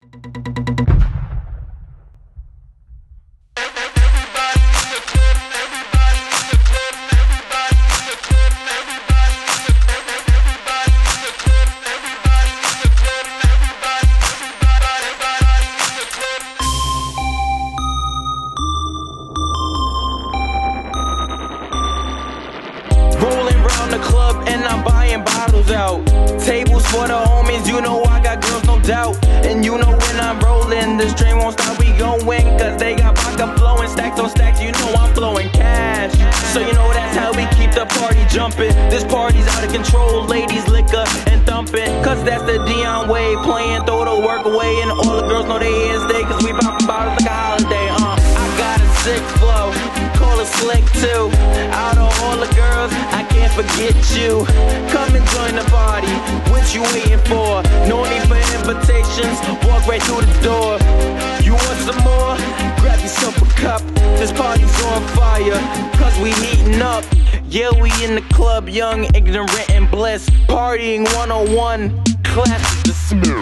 Rolling round the club and I'm buying bottles out. Tables for the homies, you know I got girls, no doubt. And you know when I'm rolling, this train won't stop, we gon' win. Cause they got vodka flowing, stacks on stacks, you know I'm flowing cash. So you know that's how we keep the party jumping. This party's out of control, ladies, liquor, and thumping. Cause that's the Dion way, playing, throw the work away. And all the girls know they here stay, cause we poppin' bottles like a holiday. I got a sick flow, call it slick too. Out of all the girls, I can't forget you. Come and join the party, what you waiting for? No need for invitations, walk right through the door. You want some more? Grab yourself a cup, this party's on fire, cause we heating up. Yeah, we in the club, young, ignorant, and bliss. Partying 101, class the smooth.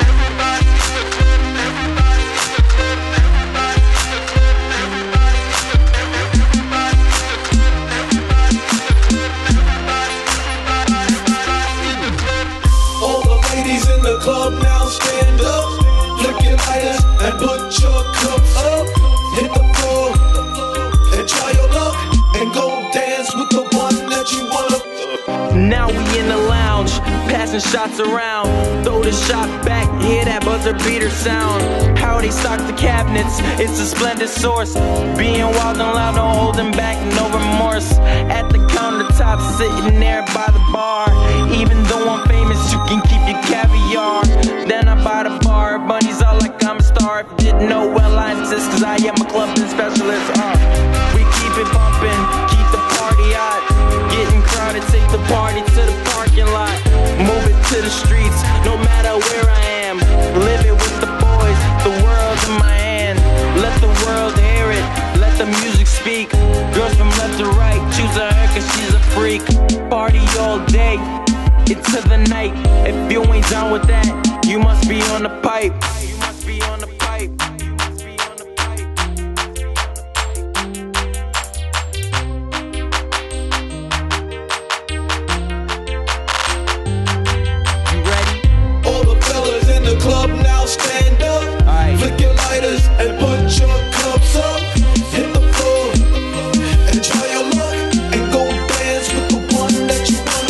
Club now, stand up, flick your lighters and put your cups up. Hit the floor and try your luck and go dance with the one that you wanna. Now we in the lounge, passing shots around. Throw the shot back, hear that buzzer beater sound. How they stock the cabinets, it's a splendid source. Being wild and loud, no holding back, no remorse. At the countertop, sitting there by the bar. Even though I'm famous, you can keep your caviar. Then I buy the bar, bunnies all like I'm a star. If you didn't know, well I insist, cause I am a clubbing specialist. We keep it bumping, keep the party hot. Getting crowded, take the party to the parking lot. Move it to the streets, no matter where I am. Live it with the boys, the world's in my hand. Let the world hear it, let the music speak. Girls from left to right, choose her cause she's a freak. Party all day, into the night. If you ain't down with that, you must be on the pipe. You must be on the pipe. You ready? All the fellas in the club now, stand up. Right. Flick your lighters and put your cups up. Hit the floor and try your luck and go dance with the one that you want.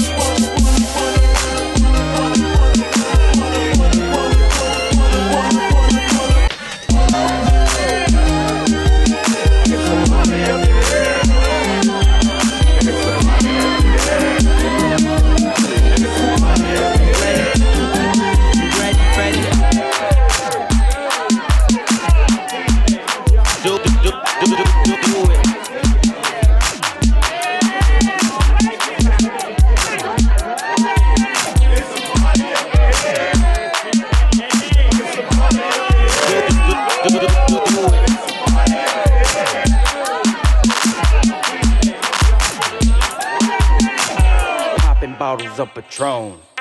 Bottles of Patron.